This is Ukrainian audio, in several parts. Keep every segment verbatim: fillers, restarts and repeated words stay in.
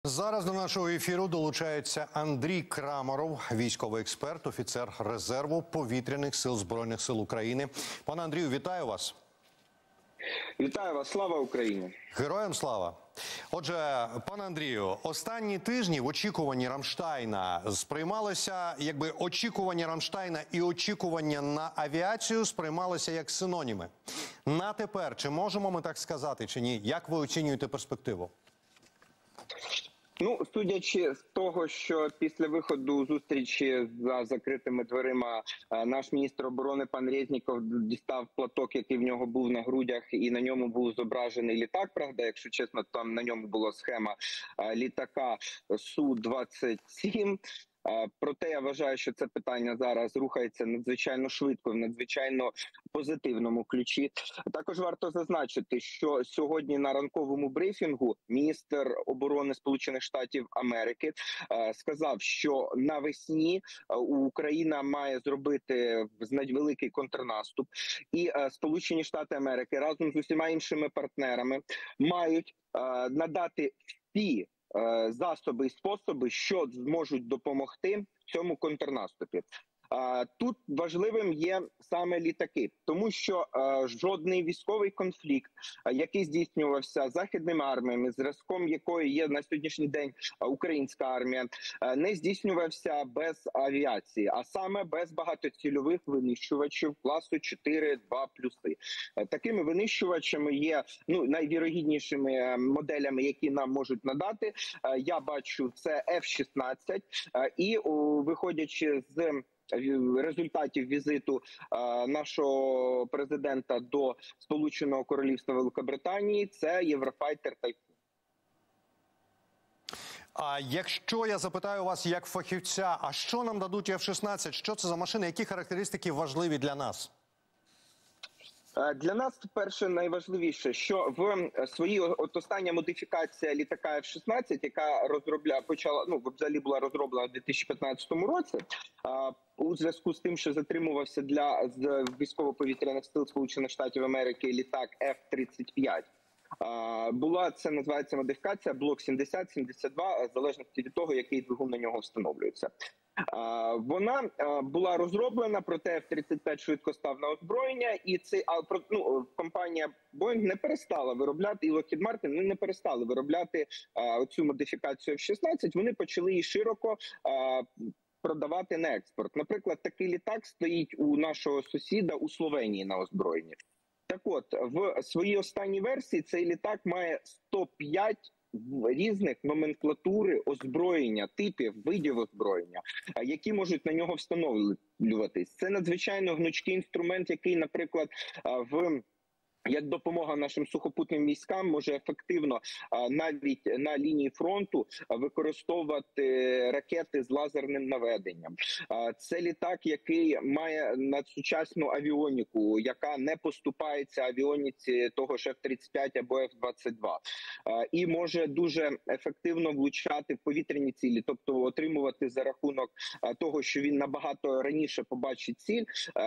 Зараз до нашого ефіру долучається Андрій Крамаров, військовий експерт, офіцер резерву Повітряних сил Збройних сил України. Пане Андрію, вітаю вас. Вітаю вас, слава Україні! Героям слава! Отже, пане Андрію, останні тижні в очікуванні Рамштайна сприймалося, якби очікування Рамштайна і очікування на авіацію сприймалися як синоніми. На тепер, чи можемо ми так сказати, чи ні? Як ви оцінюєте перспективу? Ну, судячи з того, що після виходу зустрічі за закритими дверима наш міністр оборони пан Резніков дістав платок, який в нього був на грудях, і на ньому був зображений літак. Правда, якщо чесно, там на ньому була схема літака Су двадцять сім. Проте я вважаю, що це питання зараз рухається надзвичайно швидко, в надзвичайно позитивному ключі. Також варто зазначити, що сьогодні на ранковому брифінгу міністр оборони Сполучених Штатів Америки сказав, що навесні Україна має зробити великий контрнаступ, і Сполучені Штати Америки разом з усіма іншими партнерами мають надати всі засоби і способи, що зможуть допомогти в цьому контрнаступі. Тут важливим є саме літаки, тому що жодний військовий конфлікт, який здійснювався західними арміями, зразком якої є на сьогоднішній день українська армія, не здійснювався без авіації, а саме без багатоцільових винищувачів класу чотири два плюси. Такими винищувачами є ну, найвірогіднішими моделями, які нам можуть надати. Я бачу, це Еф шістнадцять, і виходячи з результатів візиту а, нашого президента до Сполученого Королівства Великобританії, це Єврофайтер Тайфун. А якщо я запитаю вас як фахівця, а що нам дадуть Еф шістнадцять? Що це за машини? Які характеристики важливі для нас? Для нас, перше, найважливіше, що в своїй от остання модифікація літака Еф шістнадцять, яка розробля почала, ну, взагалі була розроблена в дві тисячі п'ятнадцятому році, у зв'язку з тим, що затримувався для військово-повітряних сил Сполучених Штатів Америки літак Еф тридцять п'ять. Була, це називається модифікація, блок сімдесят сімдесят два, в залежності від того, який двигун на нього встановлюється. Вона була розроблена, проте Еф тридцять п'ять швидко став на озброєння, і це, ну, компанія Boeing не перестала виробляти, і Lockheed Martin не перестали виробляти цю модифікацію Еф шістнадцять, вони почали її широко продавати на експорт. Наприклад, такий літак стоїть у нашого сусіда у Словенії на озброєнні. Так от, в своїй останній версії цей літак має сто п'ять різних номенклатури озброєння, типів, видів озброєння, які можуть на нього встановлюватись. Це надзвичайно гнучкий інструмент, який, наприклад, в як допомога нашим сухопутним військам може ефективно навіть на лінії фронту використовувати ракети з лазерним наведенням. Це літак, який має надсучасну авіоніку, яка не поступається авіоніці того ж Еф тридцять п'ять або Еф двадцять два. І може дуже ефективно влучати в повітряні цілі, тобто отримувати за рахунок того, що він набагато раніше побачить ціль,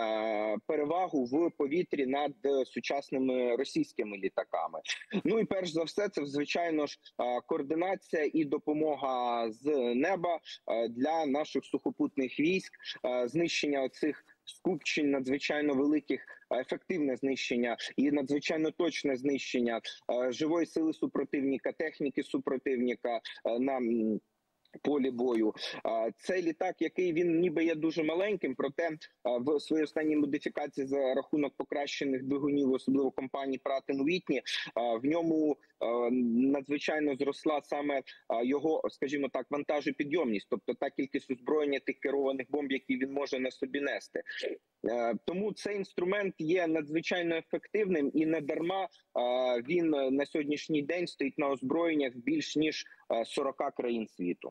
перевагу в повітрі над сучасними російськими літаками. Ну і перш за все, це, звичайно ж, координація і допомога з неба для наших сухопутних військ, знищення оцих скупчень надзвичайно великих, ефективне знищення і надзвичайно точне знищення живої сили супротивника, техніки супротивника на полі бою. Цей літак, який він ніби є дуже маленьким, проте в своїй останній модифікації за рахунок покращених двигунів, особливо компанії Pratt енд Whitney, в ньому надзвичайно зросла саме його, скажімо так, вантажопідйомність, тобто та кількість озброєння тих керованих бомб, які він може на собі нести. Тому цей інструмент є надзвичайно ефективним, і не дарма він на сьогоднішній день стоїть на озброєннях більш ніж сорока країн світу.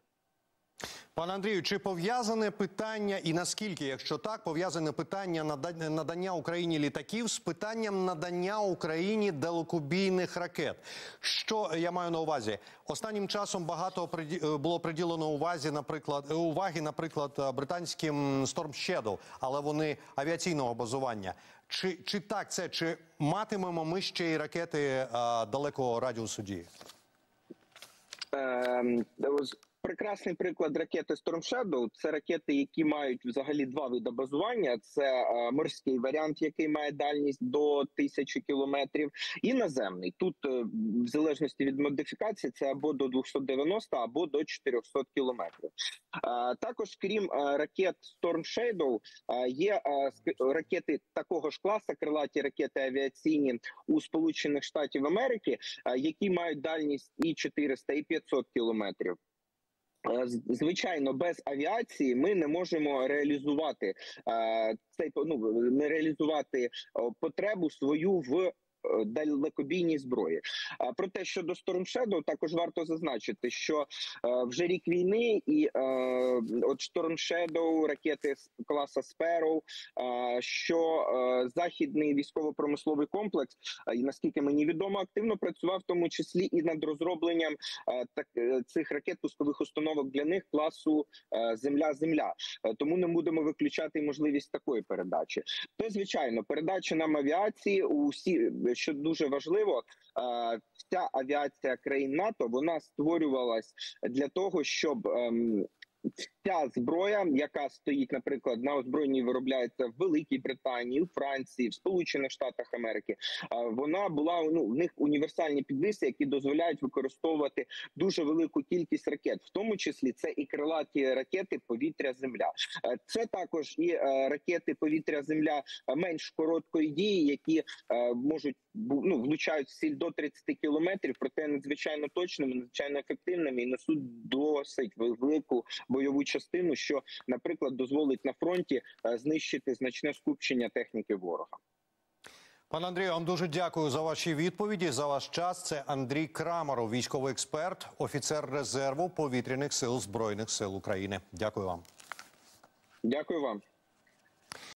Пане Андрію, чи пов'язане питання, і наскільки, якщо так, пов'язане питання надання Україні літаків з питанням надання Україні далекобійних ракет? Що я маю на увазі? Останнім часом багато було приділено увазі, наприклад, уваги, наприклад, британським Storm Shadow, але вони авіаційного базування. Чи, чи так це, чи матимемо ми ще й ракети а, далекого радіусу дії? Ем, ось прекрасний приклад ракети Storm Shadow – це ракети, які мають взагалі два види базування. Це е, морський варіант, який має дальність до тисячі кілометрів, і наземний. Тут, е, в залежності від модифікації, це або до двохсот дев'яноста, або до чотирьохсот кілометрів. Е, також, крім е, ракет Storm Shadow, е, є е, ракети такого ж класу, крилаті ракети авіаційні у Сполучених Штатів Америки, е, які мають дальність і чотириста, і п'ятсот кілометрів. Звичайно, без авіації ми не можемо реалізувати е, цей ну, не реалізувати потребу свою в далекобійній зброї. Проте щодо Storm Shadow також варто зазначити, що е, вже рік війни і е, от Storm Shadow, ракети класа Sparrow, е, що е, західний військово-промисловий комплекс, е, наскільки мені відомо, активно працював в тому числі і над розробленням е, так, е, цих ракет пускових установок для них класу е, Земля-Земля. Е, тому не будемо виключати можливість такої передачі. То, звичайно, передача нам авіації усі, що дуже важливо, вся авіація країн НАТО, вона створювалась для того, щоб ця зброя, яка стоїть, наприклад, на озброєнні, виробляється в Великій Британії, у Франції, в Сполучених Штатах Америки, вона була, ну, в них універсальні підвіси, які дозволяють використовувати дуже велику кількість ракет, в тому числі це і крилаті ракети повітря-земля. Це також і ракети повітря-земля менш короткої дії, які можуть, ну, влучають в ціль до тридцяти кілометрів, проте надзвичайно точними, надзвичайно ефективними і несуть досить велику бойову частину, що, наприклад, дозволить на фронті знищити значне скупчення техніки ворога. Пане Андрію, вам дуже дякую за ваші відповіді, за ваш час. Це Андрій Крамаров, військовий експерт, офіцер резерву Повітряних сил Збройних сил України. Дякую вам. Дякую вам.